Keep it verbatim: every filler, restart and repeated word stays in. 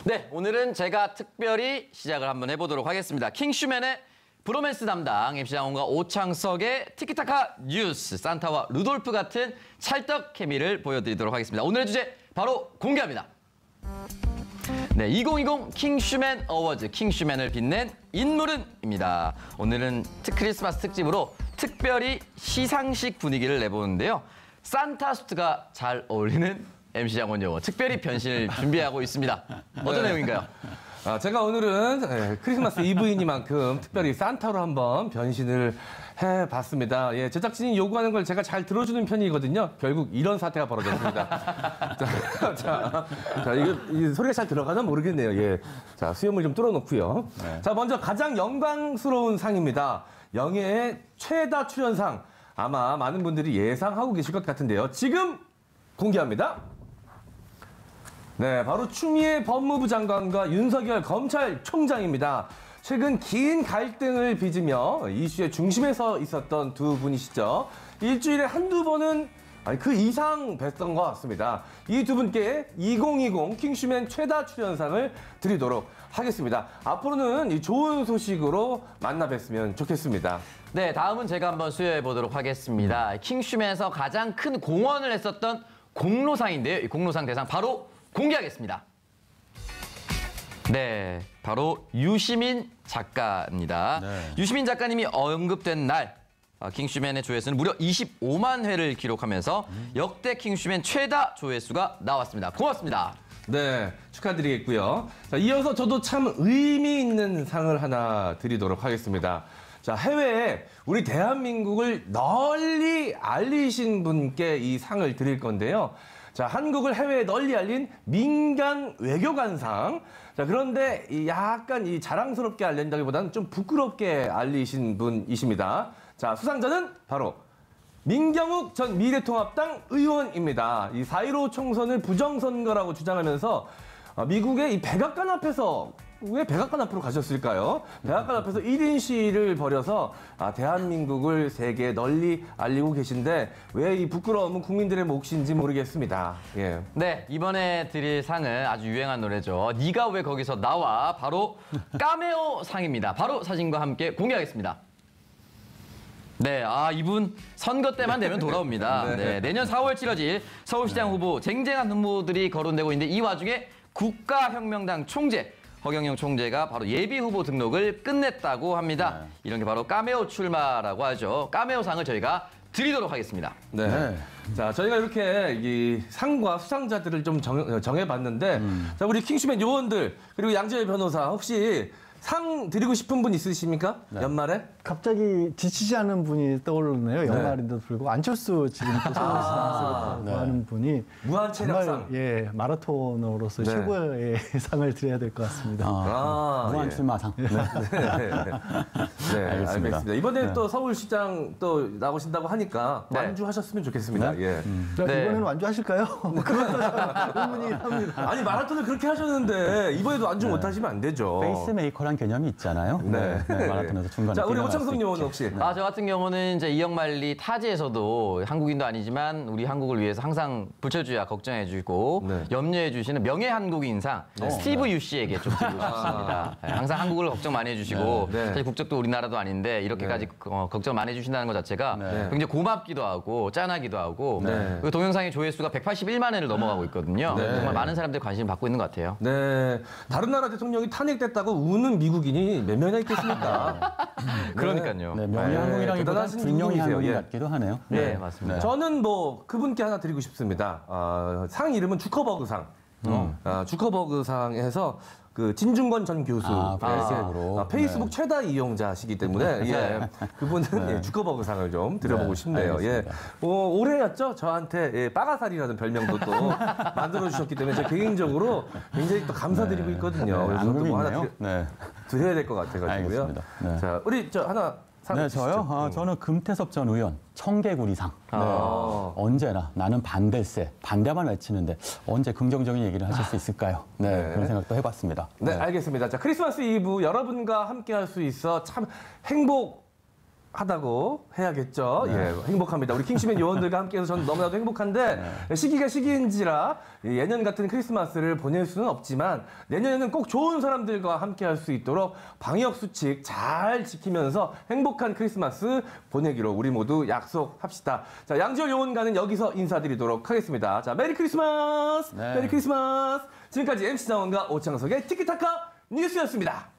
네, 오늘은 제가 특별히 시작을 한번 해보도록 하겠습니다. 킹슈맨의 브로맨스 담당 엠씨 장원과 오창석의 티키타카 뉴스, 산타와 루돌프 같은 찰떡 케미를 보여드리도록 하겠습니다. 오늘의 주제 바로 공개합니다. 네, 이천이십 킹슈맨 어워즈, 킹슈맨을 빛낸 인물은입니다. 오늘은 크리스마스 특집으로 특별히 시상식 분위기를 내보는데요. 산타 수트가 잘 어울리는 엠씨 장원 영어 특별히 변신을 준비하고 있습니다. 어떤 네. 내용인가요? 아, 제가 오늘은 네, 크리스마스 이브이니만큼 특별히 산타로 한번 변신을 해봤습니다. 예, 제작진이 요구하는 걸 제가 잘 들어주는 편이거든요. 결국 이런 사태가 벌어졌습니다. 자, 자, 자 이게, 이게 소리가 잘 들어가나 모르겠네요. 예, 자 수염을 좀 뚫어놓고요. 네. 자, 먼저 가장 영광스러운 상입니다. 영예의 최다 출연상. 아마 많은 분들이 예상하고 계실 것 같은데요. 지금 공개합니다. 네, 바로 추미애 법무부 장관과 윤석열 검찰총장입니다. 최근 긴 갈등을 빚으며 이슈의 중심에 서 있었던 두 분이시죠. 일주일에 한두 번은 아니, 그 이상 뵀던 것 같습니다. 이 두 분께 이천이십 킹슈맨 최다 출연상을 드리도록 하겠습니다. 앞으로는 이 좋은 소식으로 만나 뵀으면 좋겠습니다. 네, 다음은 제가 한번 수여해 보도록 하겠습니다. 음. 킹슈맨에서 가장 큰 공헌을 했었던 공로상인데요. 이 공로상 대상 바로 공개하겠습니다. 네, 바로 유시민 작가입니다. 네. 유시민 작가님이 언급된 날 킹슈맨의 조회수는 무려 이십오만 회를 기록하면서 음. 역대 킹슈맨 최다 조회수가 나왔습니다. 고맙습니다. 네, 축하드리겠고요. 자, 이어서 저도 참 의미 있는 상을 하나 드리도록 하겠습니다. 자, 해외에 우리 대한민국을 널리 알리신 분께 이 상을 드릴 건데요. 자, 한국을 해외에 널리 알린 민간 외교관상. 자, 그런데 이 약간 이 자랑스럽게 알린다기보다는 좀 부끄럽게 알리신 분이십니다. 자, 수상자는 바로 민경욱 전 미래통합당 의원입니다. 이 사 일오 총선을 부정선거라고 주장하면서 미국의 이 백악관 앞에서 왜 백악관 앞으로 가셨을까요? 백악관 앞에서 일 인 시위를 벌여서 아, 대한민국을 세계에 널리 알리고 계신데 왜 이 부끄러움은 국민들의 몫인지 모르겠습니다. 예. 네, 이번에 드릴 상은 아주 유행한 노래죠. 네가 왜 거기서 나와? 바로 까메오 상입니다. 바로 사진과 함께 공개하겠습니다. 네, 아 이분 선거 때만 되면 돌아옵니다. 네. 네, 내년 사월 치러질 서울시장 후보 쟁쟁한 후보들이 거론되고 있는데 이 와중에 국가혁명당 총재 허경영 총재가 바로 예비 후보 등록을 끝냈다고 합니다. 네. 이런 게 바로 까메오 출마라고 하죠. 까메오상을 저희가 드리도록 하겠습니다. 네. 네. 자, 저희가 이렇게 이 상과 수상자들을 좀 정, 정해봤는데, 음. 자, 우리 킹슈맨 요원들 그리고 양재열 변호사 혹시 상 드리고 싶은 분 있으십니까? 네. 연말에? 갑자기 지치지 않는 분이 떠오르네요. 연말인데도 불구하고 안철수 지금 아, 네. 하는 분이 무한 체력상. 예, 마라토너로서 네. 최고의 상을 드려야 될 것 같습니다. 아, 아, 무한 출마상. 예. 네. 네. 네. 네, 알겠습니다. 알겠습니다. 이번에 네. 또 서울시장 또 나오신다고 하니까 네. 완주하셨으면 좋겠습니다. 네. 예. 음. 네. 이번에는 완주하실까요? 그것도 의문이긴 합니다. 아니 마라톤을 그렇게 하셨는데 이번에도 완주 네. 못하시면 안 되죠. 페이스메이커란 개념이 있잖아요. 네. 네. 마라톤에서 중간에. 자, 우리 오창석 의원은 혹시? 네. 아, 저 같은 경우는 이제 이영만리 타지에서도 한국인도 아니지만 우리 한국을 위해서 항상 불철주야 걱정해주고 네. 염려해주시는 명예 한국인상 네. 스티브 유 씨에게 좀 드리고 싶습니다. 네. 항상 한국을 걱정 많이 해주시고 네. 사실 국적도 우리나라도 아닌데 이렇게까지 네. 어, 걱정 많이 해주신다는 것 자체가 네. 굉장히 고맙기도 하고 짠하기도 하고 네. 그 동영상의 조회수가 백팔십일만 회를 넘어가고 있거든요. 네. 정말 많은 사람들이 관심을 받고 있는 것 같아요. 네, 다른 나라 대통령이 탄핵됐다고 우는 미국인이 몇 명이나 있겠습니까? 그러니까요. 네, 명예 한국이라기보다 불명예 한국인 같기도 하네요. 네, 네 맞습니다. 네. 저는 뭐 그분께 하나 드리고 싶습니다. 어, 상 이름은 주커버그상. 음. 어, 주커버그상에서 그 진중권 전 교수 아, 페이스북으로. 아, 페이스북 네. 최다 이용자시기 때문에 예, 그분은 네. 예, 주커버그상을 좀 드려보고 네. 싶네요. 예, 어, 올해였죠. 저한테 예, 빠가살이라는 별명도 또 만들어 주셨기 때문에 제가 개인적으로 굉장히 또 감사드리고 네. 있거든요. 네. 그래서 또 뭐 하나 드려, 네. 드려야 될 것 같아가지고요. 네. 자, 우리 저 하나. 네, 저요? 아, 저는 금태섭 전 의원 청개구리상. 네. 아. 언제나 나는 반댈세, 반대만 외치는데 언제 긍정적인 얘기를 하실 수 있을까요? 네, 네. 그런 생각도 해봤습니다. 네, 네, 알겠습니다. 자, 크리스마스 이브 여러분과 함께할 수 있어 참 행복. 하다고 해야겠죠. 예, 행복합니다. 우리 킹슈맨 요원들과 함께해서 저는 너무나도 행복한데 시기가 시기인지라 예년 같은 크리스마스를 보낼 수는 없지만 내년에는 꼭 좋은 사람들과 함께할 수 있도록 방역 수칙 잘 지키면서 행복한 크리스마스 보내기로 우리 모두 약속합시다. 자, 양지열 요원과는 여기서 인사드리도록 하겠습니다. 자, 메리 크리스마스, 네. 메리 크리스마스. 지금까지 엠씨 장원과 오창석의 티키타카 뉴스였습니다.